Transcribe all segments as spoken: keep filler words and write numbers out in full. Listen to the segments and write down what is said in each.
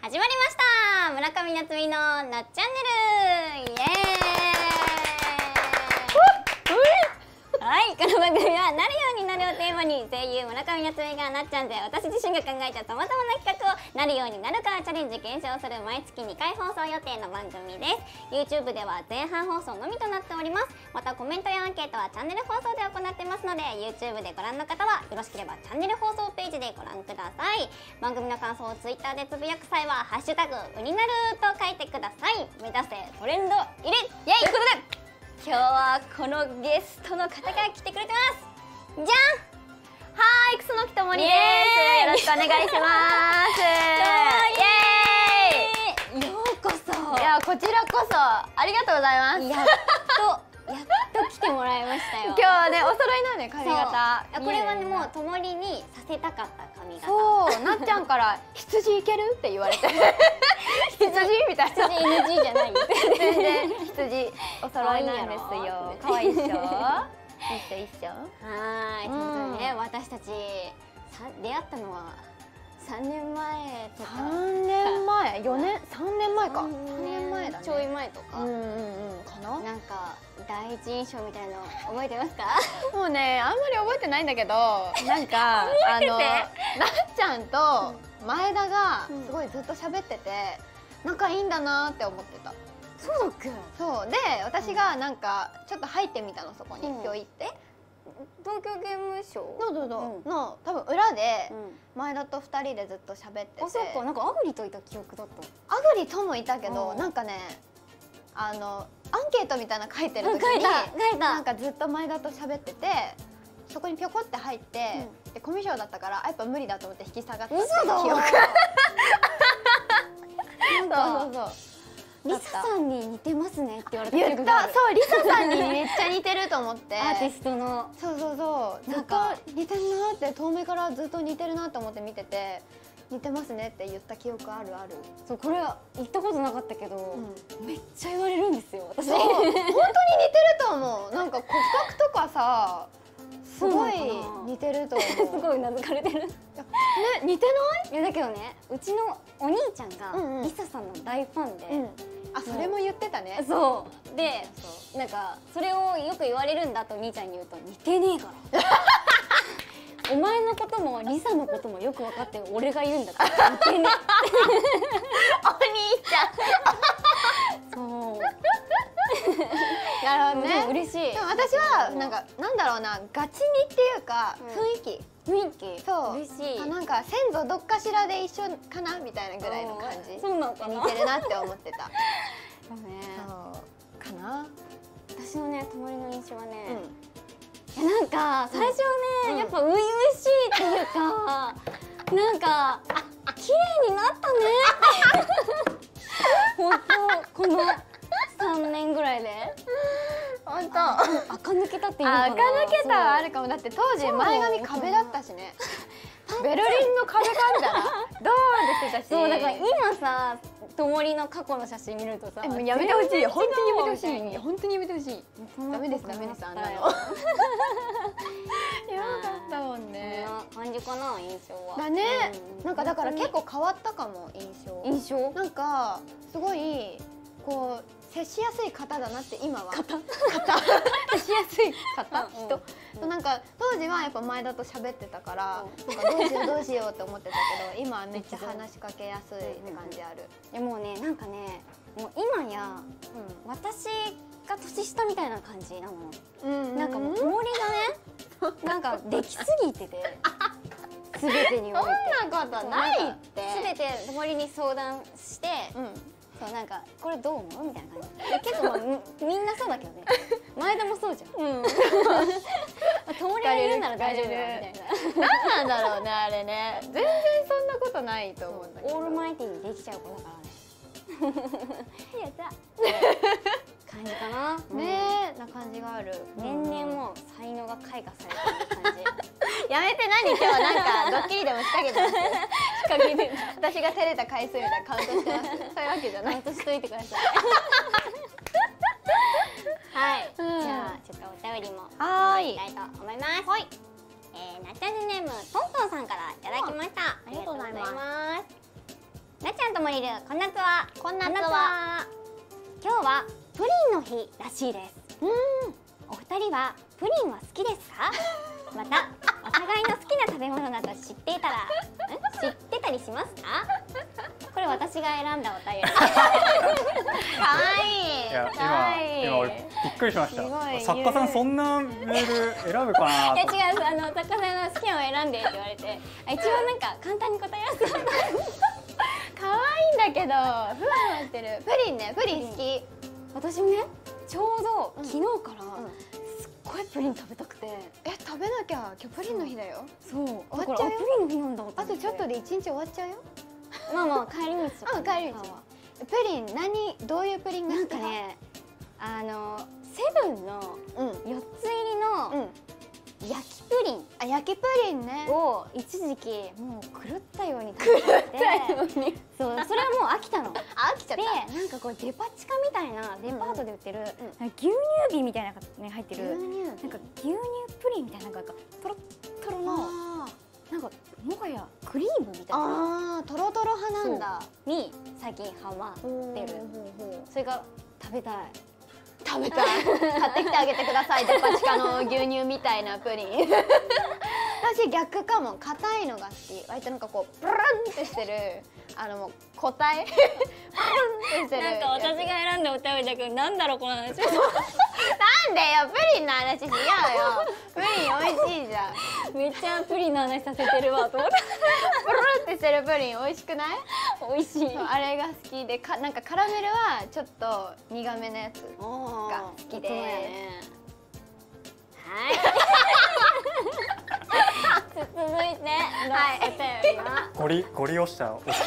始まりました。村上夏美のなっチャンネル、イエーイはい、この番組はなるようになるをテーマに声優村上夏美がなっちゃんで私自身が考えたさまざまな企画をなるようになるかチャレンジ検証する毎月にかい放送予定の番組です。 YouTube では前半放送のみとなっております。またコメントやアンケートはチャンネル放送で行ってますので YouTube でご覧の方はよろしければチャンネル放送ページでご覧ください。番組の感想を Twitter でつぶやく際は「ハッシュタグうになる」と書いてください。目指せトレンド入れイエイということで今日はこのゲストの方が来てくれてます。じゃん、 はい、楠木ともりです。よろしくお願いします。 イエーイ、ようこそ。 いや、こちらこそありがとうございます。 やっとやっと来てもらいましたよ。 今日はね、お揃いなんで髪型。 これはね、もうともりにさせたかった髪型。 そう、なっちゃんから羊いけるって言われて羊みたいな。 羊 エヌジー じゃないよ。 全然羊お揃いなんですよ。可愛いっしょ。一緒一緒。 はい、ということでね、私たちさ出会ったのはさんねんまえとか。 さんねんまえ、よねん、さんねんまえか。さんねんまえだね。 ちょい前とか。 うんうんうんかな。 なんか第一印象みたいの覚えてますか？ もうね、あんまり覚えてないんだけど、なんかあのなっちゃんと前田がすごいずっと喋ってて仲いいんだなって思ってた。 そうだっけ？ そうで、私がなんかちょっと入ってみたの、そこにぴょいって。 東京ゲームショウ？ そうそうそうの多分裏で前田とふたりでずっと喋ってて。 あ、そっか。なんかアグリといた記憶だった。 アグリともいたけど、なんかね、あのアンケートみたいなの書いてる時になんかずっと前田と喋ってて、そこにぴょこって入ってでコミュ障だったからやっぱ無理だと思って引き下がったっていう記憶。 そうそうそう。リサさんに似てますねって言われた。 言った。そう、リサさんにめっちゃ似てると思って。 アーティストの。 そうそうそう。ずっと似てるなって、遠目からずっと似てるなと思って見てて、似てますねって言った記憶あるある。 そう、これ言ったことなかったけど、めっちゃ言われるんですよ。私。 本当に似てると思う。なんか骨格とかさ、すごい似てると思う。 すごい名付かれてる。ね、 似てない？ いやだけどね、うちのお兄ちゃんがリサさんの大ファンで。 あ、それも言ってたね。 そうで、なんかそれをよく言われるんだと兄ちゃんに言うと、似てねえからお前のこともリサのこともよく分かってる俺が言うんだから似てねえお兄ちゃんそうなるほどね。 嬉しい。 でも私はなんかなんだろうな、ガチにっていうか雰囲気雰囲気そう嬉しい。 なんか先祖どっかしらで一緒かなみたいなぐらいの感じ。 そうなのかな。 似てるなって思ってた。 そうね。 そうかな。 私のね、ともりの印象はね、いやなんか最初ね、やっぱ初々しいっていうか、なんか綺麗になったねって本当このさんねんぐらいで本当垢抜けたっていうのかな。 垢抜けたはあるかも。だって当時前髪壁だったしね。ベルリンの壁かみたいなドーンってしてたし。 そうだから今さ、ともりの過去の写真見るとさ、 やめてほしい。本当にやめてほしい。本当にやめてほしい。ダメですダメです、あんなの。やばかったもんね。 こんな感じかな、印象は。 だね。なんかだから結構変わったかも、印象。 印象？ なんかすごいこう接しやすい方だなって今は。 方？ 方。接しやすい方？人。なんか当時はやっぱ前田と喋ってたから、なんかどうしようどうしようって思ってたけど、今はめっちゃ話しかけやすいって感じある。 いやもうね、なんかね、もう今や私が年下みたいな感じなの。なんかもうともりがね、なんかできすぎてて、すべてにおいて。 そんなことないって。 すべてともりに相談して、そうなんかこれどう思うみたいな感じ。結構まあみんなそうだけどね。前田もそうじゃん。ともりが言うなら大丈夫だみたいな。 何なんだろうね、あれね。全然そんなことないと思うんだけど。 オールマイティにできちゃう子だからね。やった感じかな。 ねえな感じがある。 年々もう才能が開花されてる感じ。 やめて、何今日なんかドッキリでも仕掛けてます。仕掛けて私が照れた回数みたいなカウントしてます。そういうわけじゃない。 カウントしといてください。はい、じゃあちょっとお便りもいきたいと思います。はい、えー、なっちゃんネームトントンさんからいただきました。 ありがとうございます。 なっちゃんともりるこんなつはこんなつは今日はプリンの日らしいです。 うんお二人はプリンは好きですか？またお互いの好きな食べ物など知っていたらん知ってたりしますか？これ私が選んだお便り。 かわいい。 いやかわいい今今俺びっくりしました。 すごい作家さんそんなメール選ぶかなと。 いや違う、あの作家さんの好きなのを選んでって言われて、あ一応なんか簡単に答えやすかった。 可愛いんだけど、ふわふわしてる。プリンね、プリン好き。 私もね、ちょうどうん昨日からすっごいプリン食べたくて、 え、食べなきゃ。今日プリンの日だよ。 そう終わだからっちゃうよあプリンの日なんだと思あとちょっとで一日終わっちゃうよ。 まあまあ帰り道とかうん、帰り道は。プリン何どういうプリンがなん好きかね、あのセブンのうんよっつ入りのうん。 焼きプリンあ、焼きプリンね。 を一時期もう狂ったように食べてて、 に。 そうそれはもう飽きたの。であ、飽きちゃった。 なんかこうデパ地下みたいなデパートで売ってる、 んなんか牛乳瓶みたいなのがね入ってる牛乳なんか牛乳プリンみたいななんかトロットロのあなんかもはやクリームみたいなあー、トロトロ派なんだ。 に最近ハマってる。それが食べたい。 食べたい。買ってきてあげてください。デパ地下の牛乳みたいなプリン。私逆かも。硬いのが好き。割となんかこうプルンってしてる。あのもう固体。プルンってしてる。 なんか私が選んだお便りだけどなんだろうこの話。 なんでよ、プリンの話しようよ。プリン美味しいじゃん。 めっちゃプリンの話させてるわと思って。 プルンってしてるプリン美味しくない？ 美味しい。 そうあれが好きで、かなんかカラメルはちょっと苦めのやつが好きです。 はい。続いてのお便りは、 ゴリゴリ押した推し。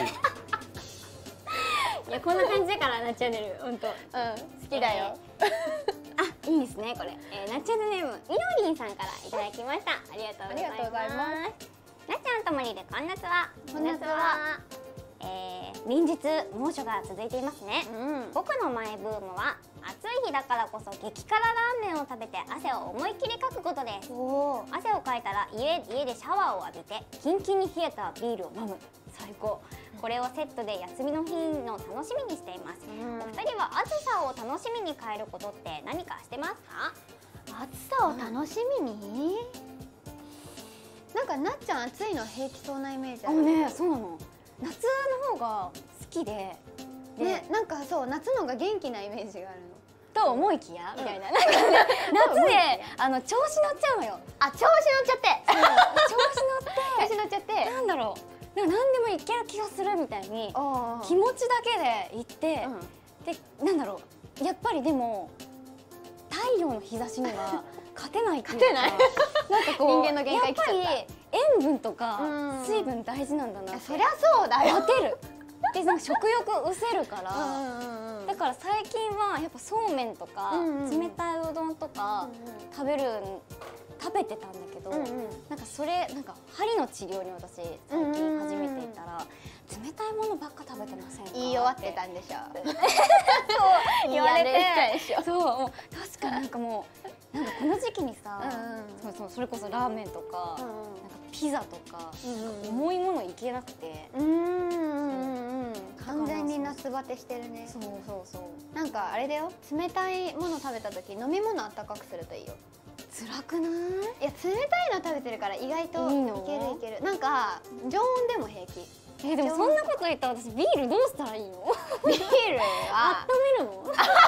いやこんな感じだからなっちゃんねる本当。 うん、好きだよ。 あ、いいですねこれ。えー、なっちゃんネームいのりんさんからいただきました。ありがとうございます。 ありがとうございまなっちゃんともりでこんなつは。 こんなつは。 えー、連日猛暑が続いていますね。 うん。 僕のマイブームは暑い日だからこそ激辛ラーメンを食べて汗を思いっきりかくことです。 おお。 汗をかいたら家家でシャワーを浴びてキンキンに冷えたビールを飲む。最高。これをセットで休みの日の楽しみにしています。 うんお二人は暑さを楽しみに変えることって何かしてますか？ 暑さを楽しみに。なんかなっちゃん暑いの平気そうなイメージある。 ね、そうなの。夏の方が好きで、でね、なんかそう夏のが元気なイメージがあるの。 と思いきやみたいな。なんかね夏であの調子乗っちゃうのよ。 あ、調子乗っちゃって。 調子乗って調子乗っちゃって。 なんだろう。なんか何でもいける気がするみたいにあ気持ちだけで行って、 うんでなんだろう。やっぱりでも太陽の日差しには勝てないっていうか。 勝てないなんかこう人間の限界来ちゃったやっぱり塩分とかうん水分大事なんだなって。 そりゃそうだよ。 当てる。でなんか食欲失せるから。 うんだから最近はやっぱそうめんとか、 うんうん冷たいうどんとか食べる食べてたんだけど、 うんうんなんかそれなんか針の治療に私最近初めて行ったら、冷たいものばっか食べてませんか？ 言い終わってたんでしょ。 そう言われ言われてて、そうもう確かになんかもうなんかこの時期にさ、 うんそうそうそれこそラーメンとか、 うんなんかピザとか、 うん重いものいけなくて、 うんうんうん。完全に夏バテしてるね。 そうそうそうなんかあれだよ。冷たいもの食べた時飲み物あったかくするといいよ。 辛くない？ いや冷たいの食べてるから意外といいいのけるいける。なんか常温でも平気。 えでもそんなこと言ったら私ビールどうしたらいいの？ ビールは温めるの？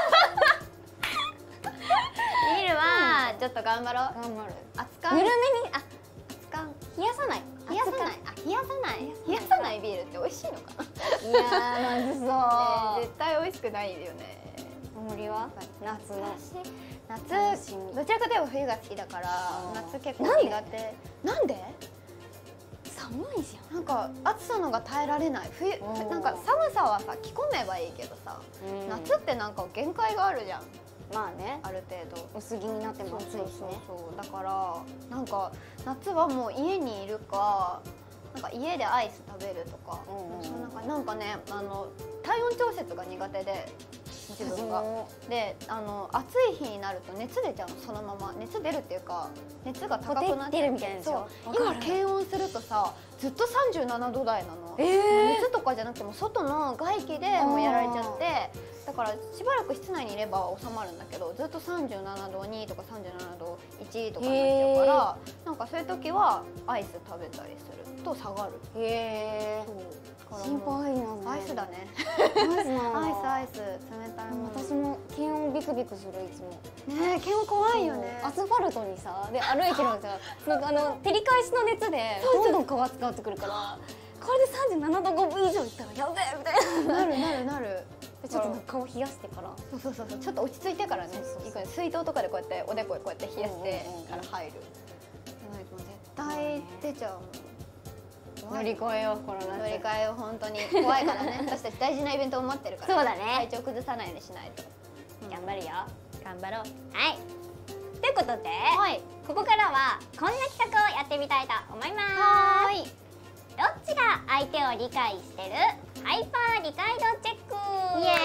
ビールはちょっと頑張ろう。 頑張る。 熱かんぬるめにあ熱かん冷やさない。 冷やさない。あ冷やさない。冷やさないビールって美味しいのかな。 いやーまずそう。 絶対美味しくないよね。 森は夏の夏楽しみどちらかといえば冬が好きだからあー夏結構なんで苦手。なんで？ 寒いじなんか暑さのが耐えられない。冬おーなんか寒さはさ着込めばいいけどさ、 ゃん。 夏ってなんか限界があるじゃん。 まあねある程度。 薄着になっても暑いしね。 そうだからなんか夏はもう家にいるかなんか家でアイス食べるとか、 うんうんうんそうなんかなんかねあの体温調節が苦手で自分が。であの暑い日になると熱出ちゃうの、そのまま熱出るっていうか熱が高くなって出るみたいなでしょ。 今検温するとさずっとさんじゅうななど台なの、 えー、 熱とかじゃなくても外の外気でもうやられちゃって、だからしばらく室内にいれば収まるんだけど、ずっとさんじゅうななどにとかさんじゅうななどいちとかになっちゃうから、なんかそういう時はアイス食べたりすると下がる。 へえ。心配なんだ。 アイスだね。 アイスなんだ。 アイスアイス冷たいもの。 私も検温ビクビクするいつも。 ねえ検温怖いよね。 アスファルトにさで歩いてるのさ、なんかあの照り返しの熱でどんどん皮使ってくるから、これでさんじゅうななどごぶ以上いったらやべえみたいな。 なるなるなる。 ちょっとなんか顔冷やしてから。 そうそうそうそう、ちょっと落ち着いてからね。いくら水筒とかでこうやっておでここうやって冷やしてから入る。絶対出ちゃうもん。 乗り越えようこの夏。 乗り換えよう本当に怖いからね。私たち大事なイベントを待ってるから。 そうだね。 体調崩さないようにしないと。 頑張るよ。 頑張ろう。 はい。ということで、 はい、 ここからはこんな企画をやってみたいと思います。 はい。 どっちが相手を理解してる？ハイパー理解度チェック。 イエ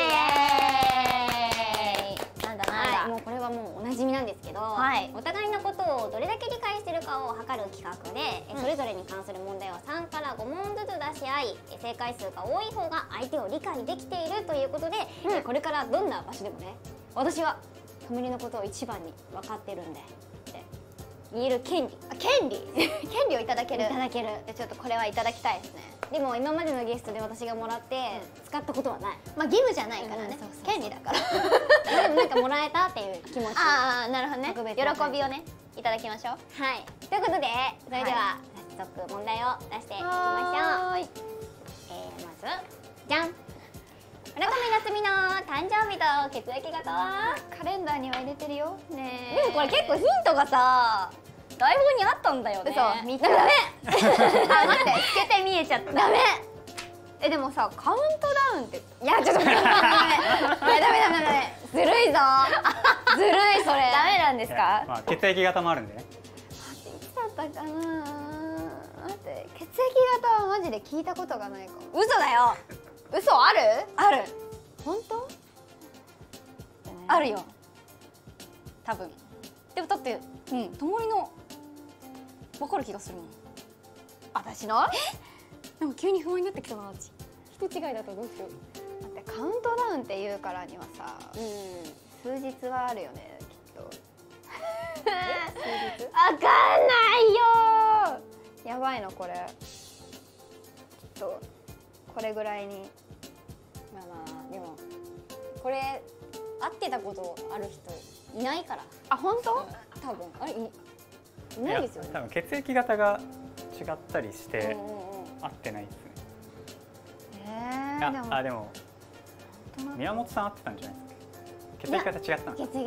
ーイ。なんだなんだ。 はい、もうこれはもうおなじみなんですけど、はい、お互いのことをどれだけ理解してるかを測る企画で、うん、それぞれに関する問題をさんからご問ずつ出し合い、正解数が多い方が相手を理解できているということで、うん、これからどんな場所でもね、私はともりのことを一番に分かってるんでって言える権利。 あ、権利権利をいただける。 いただける。 ちょっとこれはいただきたいですね。 でも今までのゲストで私がもらって使ったことはない。 まあ義務じゃないからね。権利だから。 でもなんかもらえたっていう気持ち。 ああ、なるほどね。喜びをねいただきましょう。 はい。ということでそれでは早速問題を出していきましょう。えー、まずじゃん。村上夏美の誕生日と血液型は？ カレンダーには入れてるよ。ね。 でもこれ結構ヒントがさ。台本にあったんだよね。 嘘、見た。 ダメ。 あ、待って、透けて見えちゃった。 ダメ。 え、でもさ、カウントダウンって。 いや、ちょっと待って。ダメダメダメダメ。ずるいぞ。ずるいそれ。 ダメなんですか？ まあ血液型もあるんでね。 いつだったかな。待って、血液型はマジで聞いたことがないかも。 嘘だよ。 嘘ある？ ある。 本当？ あるよ。多分。でもだって、うん、ともりの。わかる気がするもん。 私の？ なんか急に不安になってきたな。人違いだとどうしよう。 待って、カウントダウンって言うからにはさ、うん、数日はあるよね、きっと。数日？わかんないよー。やばいのこれ。ちょっとこれぐらいに。 まあまあでもこれ会ってたことある人いないから。 あ、本当？ 多分あれい。ないですよね。 多分血液型が違ったりして合ってないですね。 ええ。 あ、でも宮本さん合ってたんじゃないですか。血液型違ったの。 血液型違った。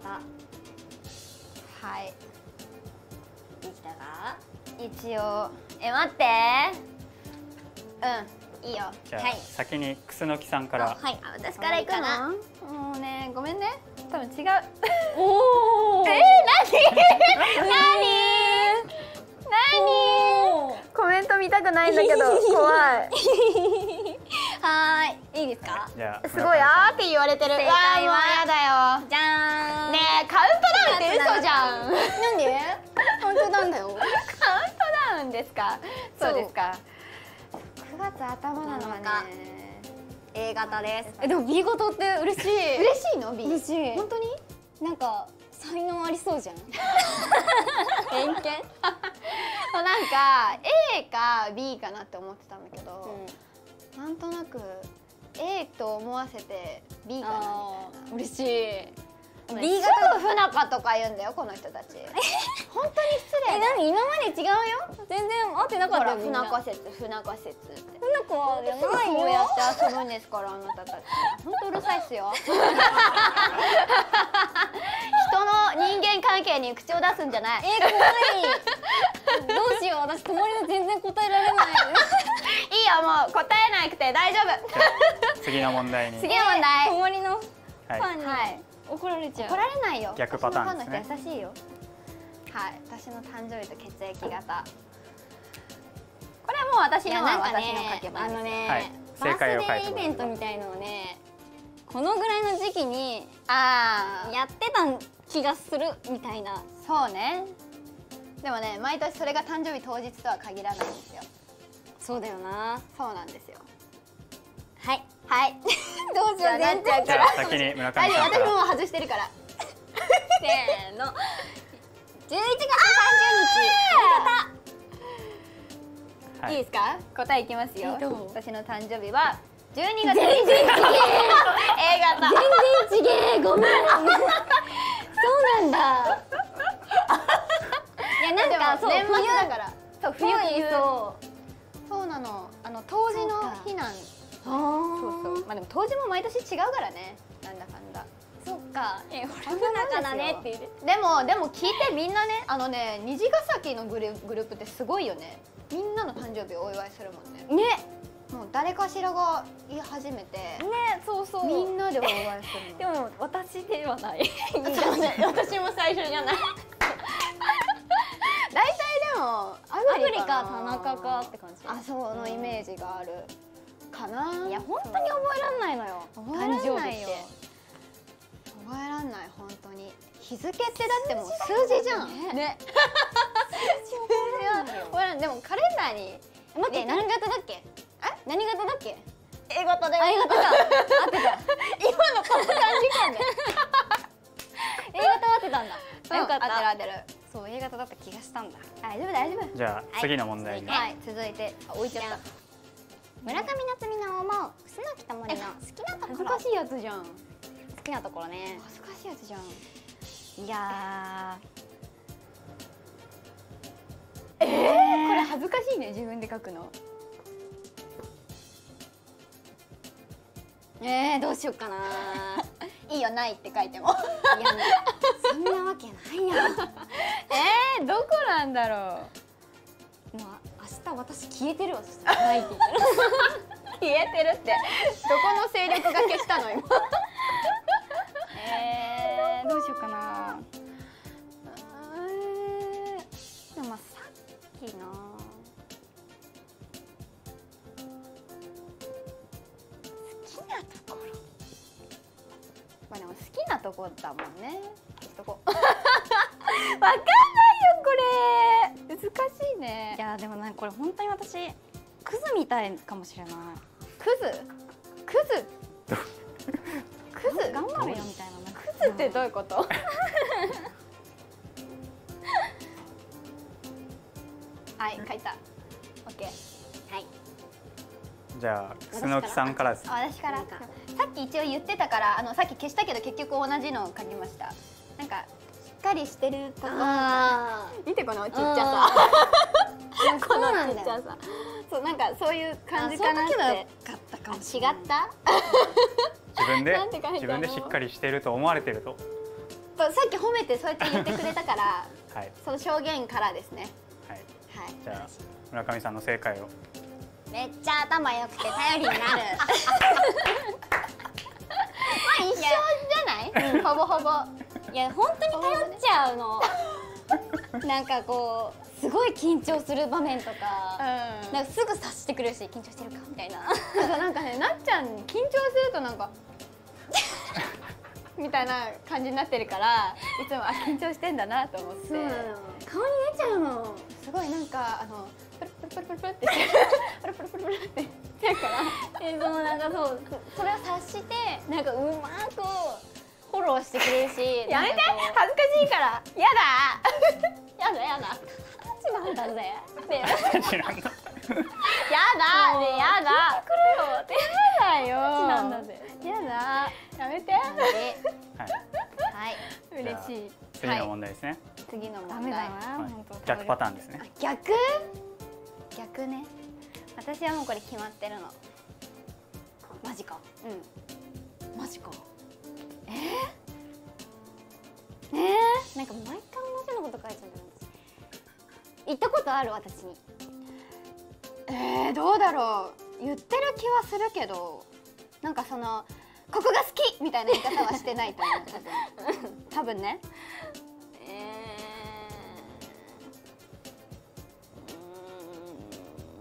はい。 できたか？ 一応。え、待って。うん、いいよ。 じゃあ先に楠木さんから。 はい。私から行くの？もうね、ごめんね。多分違う。 おお。 えー、何？何？何？コメント見たくないんだけど怖い。 はーい、いいですか？ じゃあすごいあーって言われてる。 正解はやだよ。 じゃーん。 ねえ、カウントダウンって嘘じゃん。 なんで？カウントダウンだよ。 カウントダウンですか？そうですか。くがつ頭なのはね。 A 型です。え、でも B 型って嬉しい。 嬉しいの？ B。 嬉しい。 本当に？ なんか才能ありそうじゃん。偏見？ なんか A か B かなって思ってたんだけど、うん、なんとなく A と思わせて B かなみたいな。 嬉しい。 B 型不仲とか言うんだよこの人たち。本当に失礼。 え、何今まで違うよ。全然合ってなかったよ。 不仲説、不仲説って。 不仲じゃないよ。 こうやって遊ぶんですからあなたたち。本当うるさいっすよ。人の人間関係に口を出すんじゃない。 え、怖い。どうしよう、私ともりの全然答えられない。 いいよ、もう答えなくて大丈夫。 次の問題に。 次の問題。 ともりのファンに。 はい。 怒られちゃう。 怒られないよ。 逆パターンですね。 私のファンの人優しいよ。はい、私の誕生日と血液型。これはもう私のは私の書けば。 あのね、 はい、正解を書いて。 バースデーイベントみたいのをね、 このぐらいの時期にあやってた気がするみたいな。 そうね。でもね、毎年それが誕生日当日とは限らないんですよ。 そうだよな。 そうなんですよ。 はいはいどうしよう、全然じゃあ先に村上大丈夫、 さんから私ももう外してるからせーのじゅういちがつさんじゅうにち、 はいいですか、答えいきますよ。 どう私の誕生日はじゅうにがつ全然ちげえ A 型。 全然ちげえ、ごめんそうなんだ。いやなんかそう年末だから。そう、冬冬冬そそうなの。あの冬至の日なん。 う。 そうそう。まあでも冬至も毎年違うからね。なんだかんだ。 そっか。え、 そ俺んなもんですよ不仲だねって言う。 でもでも聞いて、みんなね、あのね、虹ヶ崎のグルグループってすごいよね。みんなの誕生日をお祝いするもんね。 ね。 もう誰かしらが言い始めて、 ね、そうそう。 みんなでお祝いするでの。 も私ではない。 そうね、私も最初じゃない。大体でもアアフリカフリカ田中かって感じ。 あ、そのイメージがあるかな。 いや本当に覚えらんないのよ。 覚えらんないよ。覚えらんない、本当に。日付ってだってもう数字じゃん。ね。いや覚えらんない。でもカレンダーに待って、何型だっけ？え？何型だっけ？ A 型だよ。 A 型か。合ってた。 今のこの感じかね。 A 型合ってたんだ。よかっ当てるた。 当てる。 そう、A 型だった気がしたんだ。 大丈夫大丈夫。 じゃあ次の問題に、 はい、続いて、あ、置いちゃった。 村上夏美の思う楠木智美の好きなところ。 恥ずかしいやつじゃん。 好きなところね。 恥ずかしいやつじゃん。 いやえー、これ恥ずかしいね、自分で書くの。 ー、えー、どうしよっかな。 いいよ、ないって書いても。 いや、そんなわけないやん。もうえー、どこなんだろう。 明日私消えてるわ。そしたらないって言ったら。 消えてるって。どこの勢力が消したの今。 えー、どうしようかな。でもまあさっきの好きなところ。 まあでも好きなとこだもんね。消しとこう。わかんないよこれ。難しいねい。やでもなんかこれ本当に私クズみたいかもしれない。 クズ？クズ？クズ？ 頑張るよみたいな。 クズってどういうこと？はい、書いた。オッケー。 はい。 じゃあ楠木さんからですね。 私から。 なんかさっき一応言ってたから、あのさっき消したけど結局同じのを書きました。なんかしっかりしてるとこ。 あ見てこのちっちゃあさ。 ここのなんだよ。 ちっちゃさ。そう、なんかそういう感じかなっあそういう時はて。 買ったかもし違れない。 った？ 自分でなんて書いたの自分でしっかりしていると思われてると。 そう、さっき褒めてそうやって言ってくれたからはいその証言からですね。 はい。 はい。 じゃあ村上さんの正解を。 めっちゃ頭良くて頼りになる。 まあ一緒じゃない？ほぼほぼ。 いや本当に頼っちゃうの。なんかこうすごい緊張する場面とか、 うん。 なんかすぐ察してくれるし緊張してるかみたいな。 あとなんかね、なっちゃん緊張するとなんかみたいな感じになってるから、いつもあ緊張してんだなと思って。 顔に出ちゃうの。 すごいなんかあのプルプルプルプルプルってプルプルプルプルってしてるから。 えそうなんかそうそれを察してなんかうまくフォローしてくれるし。 やめて、 なんかこ恥ずかしいから。やだ。 うやだやだ。一番だぜ。って。 知らんの。 やだ。ね、やだ。 来るよって。 やだよ。 なんだぜ。 やだ。やめて。 はい。 はい。嬉しい。 次の問題ですね。 次の問題。 ダメだなはい本当。 逆パターンですね。 逆？逆ね。私はもうこれ決まってるの。 マジか。 うん。 マジか。 ええー、なんか毎回同じようなこと書いちゃうんだよね。私言ったことある私に。 えー、どうだろう。言ってる気はするけど、なんかそのここが好きみたいな言い方はしてないと思う。多分。多分ね。 え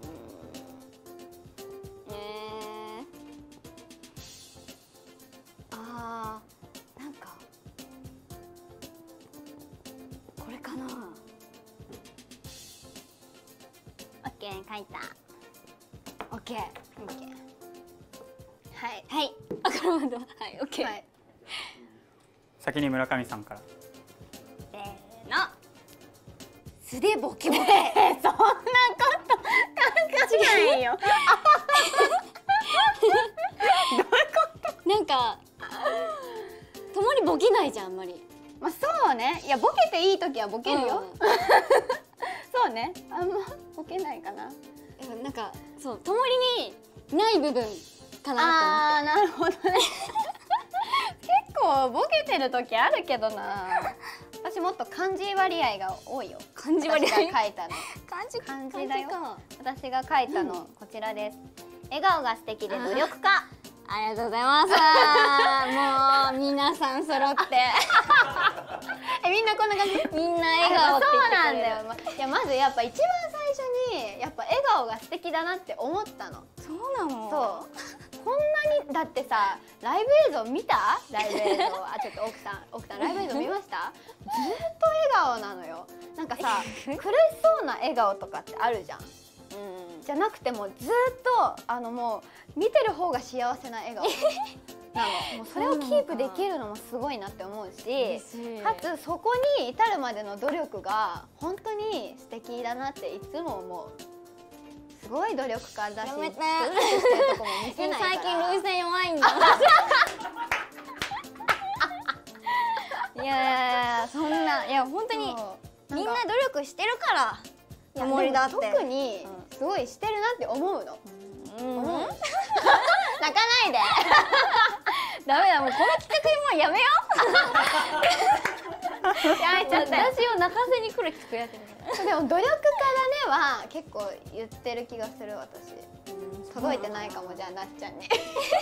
ー、えー、 ケー書いた。オッケー。オッケー。 はいはい。あ、これまだ。はい、オッケー。 先に村上さんから。 せーの。素でボケボケ。 そんなこと考えないよ。 なんかたまにボケないじゃんあんまり。 まあそうね。いやボケていい時はボケるよ。そうね。あんまボケないかな。 なんかそうたまりにない部分かなああなるほどね。結構ボケてる時あるけどな。私もっと漢字割合が多いよ。 漢字割合。 私が書いたの。 漢字漢字だよ。私が書いたのこちらです。笑顔が素敵で努力家。 ありがとうございます。もう皆さん揃って。 えみんなこんな感じ。 みんな笑顔ってそう言ってくれる。 なんだよ。いやまずやっぱ一番最初にやっぱ笑顔が素敵だなって思ったの。 そうなの。 そう。こんなにだってさライブ映像見た？ライブ映像。あちょっと奥さん奥さんライブ映像見ました？ずっと笑顔なのよ。なんかさ苦しそうな笑顔とかってあるじゃん。うん、じゃなくてもうずっとあのもう見てる方が幸せな笑顔なの。もうそれをキープできるのもすごいなって思うし、かつそこに至るまでの努力が本当に素敵だなっていつも思う。すごい努力家だし、 やめて。 努力してるとこも見せないから。 最近涙腺弱いんだ。いやいやいやそんないや本当にみんな努力してるから。 守りだって特にすごいしてるなって思うの。 うん。 泣かないで。 ダメだもうこの企画もうやめよう。 やめちゃったよ。 私を泣かせに来る企画やってる。 でも努力家だねは結構言ってる気がする私。届いてないかもじゃあなっちゃんに。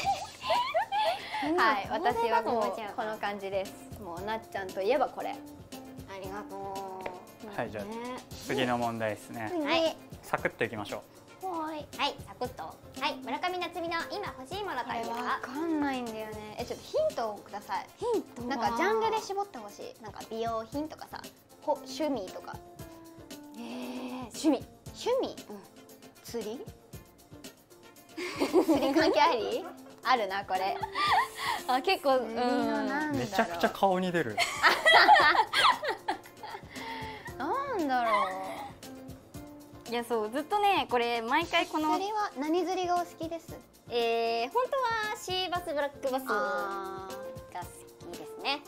はい、私はこうこの感じです。もうなっちゃんといえばこれ。 ありがとう。 はい、じゃあ次の問題ですね。 はい。 サクッといきましょう。はい。はい、サクッと。はい、村上夏美の今欲しいものというのは。 わかんないんだよね。え、ちょっとヒントをください。 ヒント。 なんかジャンルで絞ってほしい。なんか美容品とかさ、ほ趣味とか。 ええ、趣味。 趣味。釣り。釣り関係あり？あるなこれ。 あ、結構。うん。 めちゃくちゃ顔に出る。 なんだろう。いやそうずっとねこれ毎回この釣りは何釣りがお好きです？ えー、本当はシーバスブラックバスが好きですね。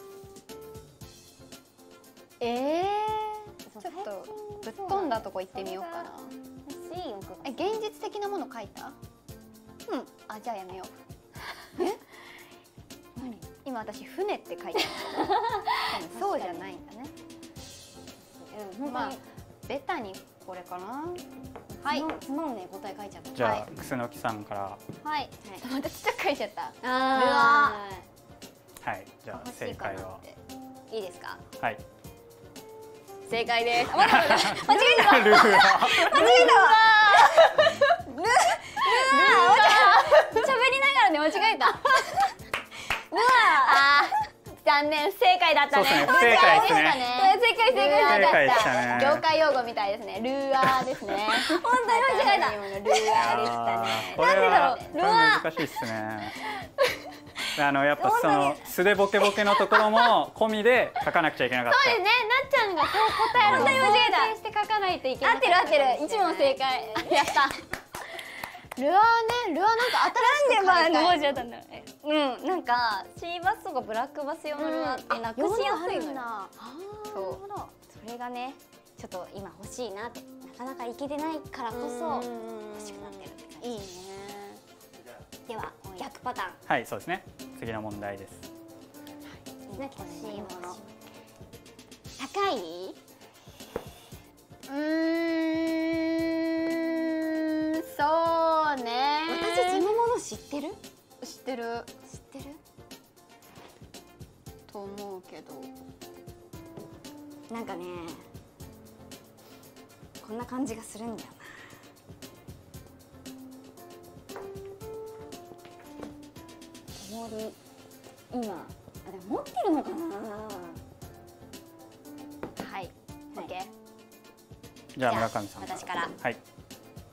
ええー、ちょっとぶっ飛んだとこ行ってみようかな。え、現実的なもの書いた？うん。あ、じゃあやめよう。え？何？今私船って書いてある。そうじゃないんだね。うん、まあベタにこれかな。 はい。つまんねえ答え書いちゃった。 じゃあ楠木さんから。 はい。またちっちゃく書いちゃった。 ああ。はい。じゃあ正解は。 いいですか。 はい。 正解です。間違えた。 ルーア。 間違えた。ルーア。喋りながらね間違えた。ルーア。残念不正解だったね。 不正解ですね。 正解正解正解でしたね。 業界用語みたいですね。ルーアーですね。 本当に間違えた。 ルーアーでしたね。 これはこれ難しいですね。あのやっぱその素でボケボケのところも込みで書かなくちゃいけなかった。 そうですね。なっちゃんがそう答えるのを想定して書かないといけない。 合ってる合ってる。一問正解。 やった。ルアーね、ルアーなんか新しくなんでまあ文字だったんだろうね。うん、なんかシーバスとかブラックバス用のルアーってなくしやすいのよ。そう、それがね、ちょっと今欲しいなって、なかなか行けてないからこそ欲しくなってるって感じ。いいね。では逆パターン。 はい、そうですね。次の問題です。 欲しいもの。高い？ うーん、そうね。 私そのもの知ってる？ 知ってる。 知ってる？ と思うけど。 なんかね、こんな感じがするんだよな。今、あでも持ってるのかな。 はい。オッケー。 じゃあ村上さん。 私から。 はい。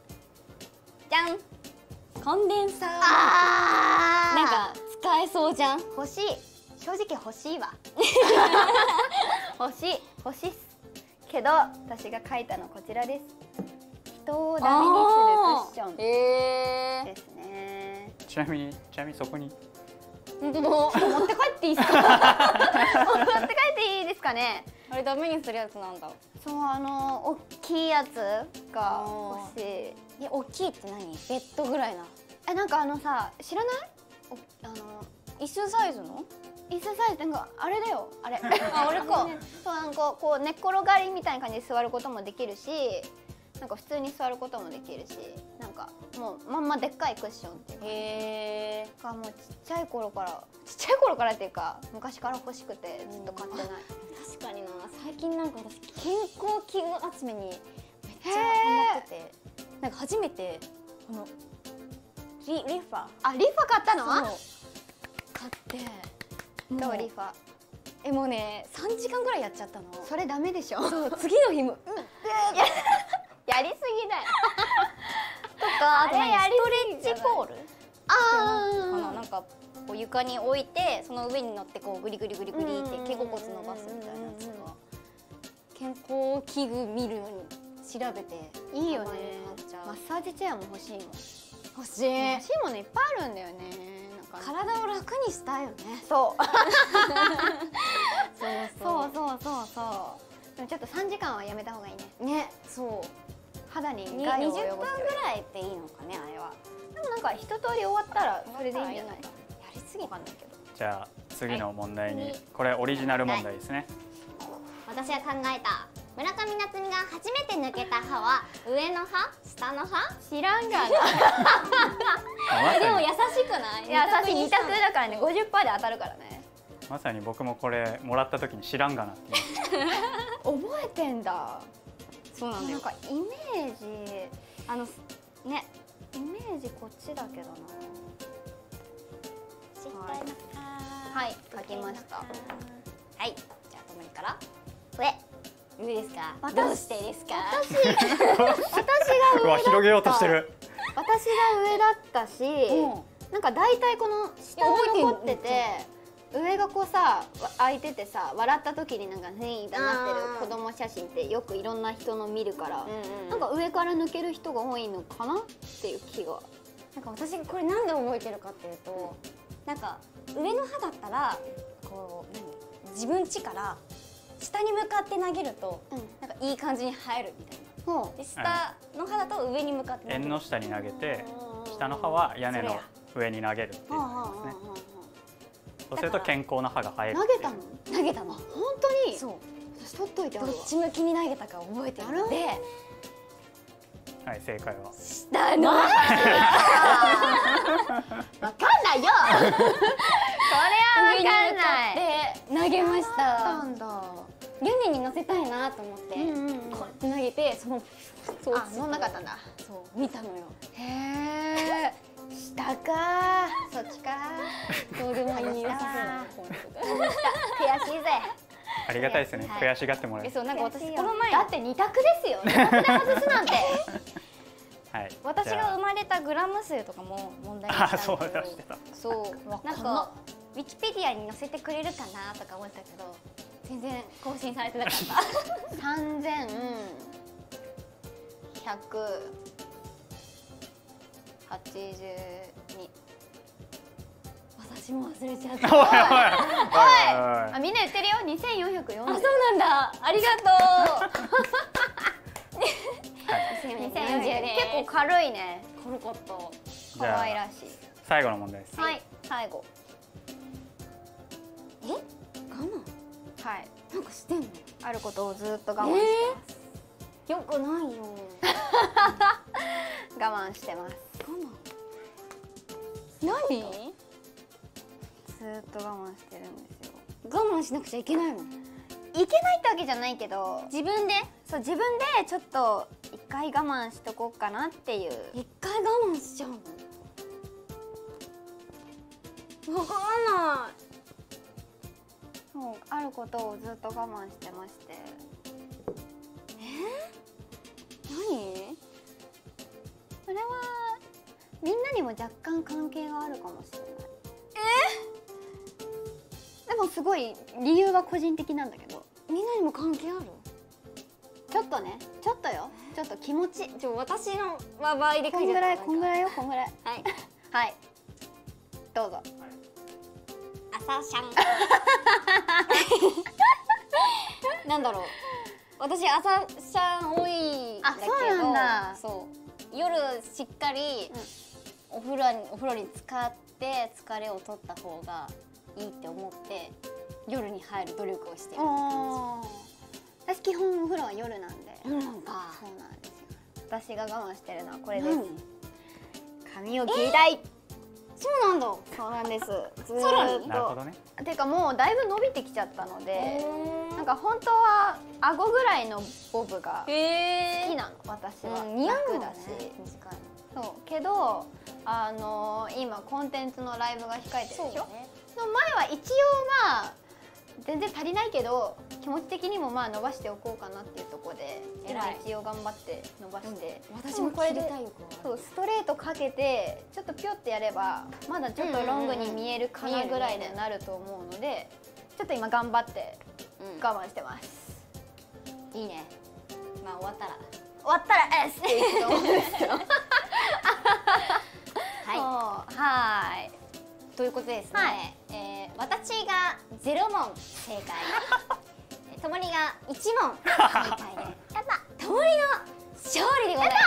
コンデンサーあなんか使えそうじゃん。 欲しい。正直欲しいわ。欲しい欲しいっすけど、私が書いたのこちらです。人をダメにするクッションへえですね。 ちなみにちなみにそこに本当だ。 持って帰っていいですか？持って帰っていいですかね。 あれダメにするやつなんだ。 そう、あの大きいやつが欲しい。 え、大きいって何？ベッドぐらいな。 え、なんかあのさ、知らない？おあの椅子サイズの？ 椅子サイズなんかあれだよ、あれ。 あ、俺か。 そう、なんかこう寝っ転がりみたいな感じで座ることもできるし、なんか普通に座ることもできるし、なんかもうまんまでっかいクッションっていうか。 へえ。 がもうちっちゃい頃からちっちゃい頃からっていうか昔から欲しくてずっと買ってない。 確かにな、最近なんか私健康器具集めにめっちゃハマってて、なんか初めてこのリリファあ、リファ買ったの？ そう買ってどうもうリファ？ えもうねさんじかんぐらいやっちゃったの。 それダメでしょ？ そう次の日もうんやりすぎだよ。 とか、あとあれやりストレッチポールあかな、なんかこう床に置いてその上に乗ってこうグリグリグリグリって肩甲骨伸ばすみたいなやつが健康器具見るように調べていいよね。 買っちゃうマッサージチェアも欲しいもん。 欲しい。 欲しいものいっぱいあるんだよね。なんか体を楽にしたいよね。 そうそうそうそうそうそう。でもちょっとさんじかんはやめた方がいいね。 うね、そう肌にに害をにじゅっぷんぐ及ぼすよ。 らいっていいのかね、あれは。 でもなんか一通り終わったらそれでいいんじゃない？ やりすぎかんないけど。 じゃあ次の問題に、 はいこれオリジナル問題ですね。 私が考えた村上夏美が初めて抜けた歯は上の歯、下の歯？ 知らんがな。 まさにでも優しくない？ いや、私二択だ。 だからね、ごじゅっパーセントで当たるからね。 まさに僕もこれもらった時に知らんがなって言いました覚えてんだ。 そうなんだよなん。かイメージ、 あのね、 イメージこっちだけどな。はい、書きました。 はい、じゃあともりから上上ですか？ 私どうしてですか？ 私、私がうわ広げようとしてる。 私が上だったし、なんか大体この下が残ってて、上がこうさ開いててさ、笑った時になんかねいってなってる子供写真ってよくいろんな人の見るから、なんか上から抜ける人が多いのかなっていう気が。 なんか私これなんで覚えてるかっていうと、なんか上の歯だったらこう何自分家から下に向かって投げると、 うん、 なんかいい感じに生えるみたいな。 ほで下の歯だと上に向かって投げる。 縁の下に投げて下の歯は屋根の上に投げるっていうのですね。そうすると健康な歯が生える。 投げたの？ 投げたの。 本当に？ そう。 私取っといてあるわ。 どっち向きに投げたか覚えてるので、 はい正解は。 下の歯。 わかんないよ。これはわかんない。 で投げましなた。 んだ。 屋根に乗せたいなと思って、 うんうんうんこうやって投げてそのそうあ、乗んなかったんだ。 そう見たのよ。 へえ。下か。そっちか。 どうでもいいな。 悔しいぜ。 ありがたいですね。 はい悔しがってもらええ、 る。 そうなんか私この前だって二択ですよ。二択で外すなんて。 はい。 私じゃあが生まれたグラム数とかも問題にしたんあそうだけど、 出してた。 そうなんかウィキペディアに載せてくれるかなとか思ったけど全然更新されてなかった。 三千百八十二。 私も忘れちゃっおいおいた。 おいおいあ、みんな言ってるよ。二千四百四あ、そうなんだ。ありがとう。 二千四百。結構軽いね。 軽かった。 じゃあ可愛らしい。 最後の問題です。 はい、最後。 え？我慢？ はい。 なんかしてんの？ あることをずっと我慢してよくないよ。 ます。我慢してます。 我慢？何？ ずっと我慢してるんですよ。 我慢しなくちゃいけないの？ いけないってわけじゃないけど、 自分で？ そう自分でちょっと一回我慢しとこうかなっていう。 一回我慢しちゃうの？わかんない。 そうあることをずっと我慢してまして。 何？ それはみんなにも若干関係があるかもしれない。えー、でもすごい理由は個人的なんだけど。 みんなにも関係ある？ ちょっとね、ちょっとよ、ちょっと気持ち。 ちょ私の場合でこんぐらい、こんぐらいよ、こんぐらい。 はいはいどうぞ。 朝シャンなんだろう、私朝シャン多いんだけど、 あ、そうなんだ。 そう夜しっかりお風呂にお風呂に浸かって疲れを取った方がいいって思って夜に入る努力をしてるって感じ。私基本お風呂は夜なんで。 じ。なんかそうなんですよ。私が我慢してるのはこれです。 髪を切りたい。そうなんだ。 そうなんです。ずさらにーっなるほどね。 と。てかもうだいぶ伸びてきちゃったので、なんか本当は顎ぐらいのボブが好へきなの、私は。 うん、似合うもんね楽だし。 短いそうけど、あのー、今コンテンツのライブが控えてるでしょ。 ね、 の前は一応まあ全然足りないけど気持ち的にもまあ伸ばしておこうかなっていうところで今一応頑張って伸ばして、 うん、私もこれでそうストレートかけてちょっとピョってやればまだちょっとロングに見えるかなぐらいになると思うので、ちょっと今頑張って我慢してます、 うん、いいね。まあ終わったら終わったら S って言うと思うんですよはいはいということでですね、 はい、 えー、私がゼロ問正解ともりがいち問正解でやったともりの勝利でございます。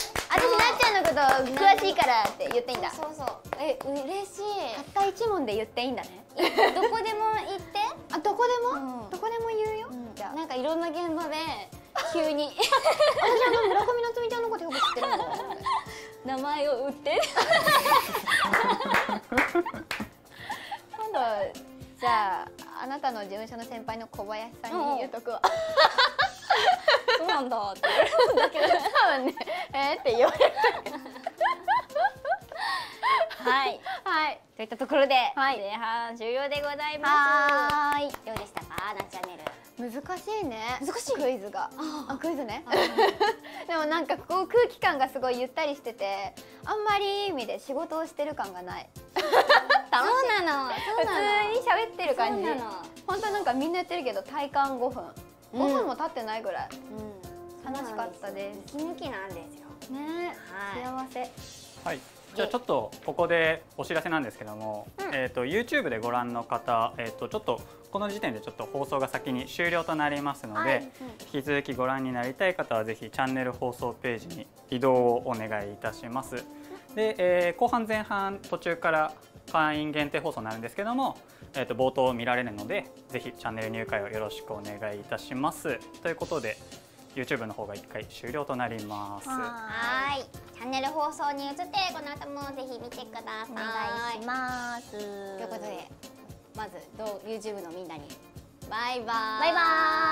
私なっちゃんのこと詳しいからって言っていいんだ。 そうそう、え、嬉しい。 たった一問で言っていいんだね。 どこでも言って。 あ、どこでも、 うん、 どこでも言うよ、うん、じゃあなんかいろんな現場で急に私あの村上夏美ちゃんのことよく知ってるの名前を売って今度じゃああなたの事務所の先輩の小林さんに言うとくわ。 そうなんだって言うんだけど多分ねえー、って言われるはいはいといったところで、 はい、 前半終了でございます。 はい、 どうでしたか、なチャンネル。 難しいね。 難しいクイズが。 ああ、クイズね。でもなんかこう空気感がすごいゆったりしてて、あんまりいい意味で仕事をしてる感がない。 楽しい。そうなの。 普通に喋ってる感じ。 そうなの。 本当なんかみんなやってるけど体感ごふん。ごふんも経ってないぐらい。 うん。 楽しかったです。 息抜きなんですよ。 ね、幸せ。 はい。じゃあちょっとここでお知らせなんですけども、うん、えっと YouTube でご覧の方、えっとちょっとこの時点でちょっと放送が先に終了となりますので、はい、うん、引き続きご覧になりたい方はぜひチャンネル放送ページに移動をお願いいたします。で、えー、後半前半途中から会員限定放送になるんですけども、えっと冒頭見られるのでぜひチャンネル入会をよろしくお願いいたします。ということで。YouTube の方がいっかい終了となります。 はい、チャンネル放送に移ってこの後もぜひ見てください。 お願いします。ということでまずどう YouTube のみんなにバイバイ。 バイバイ。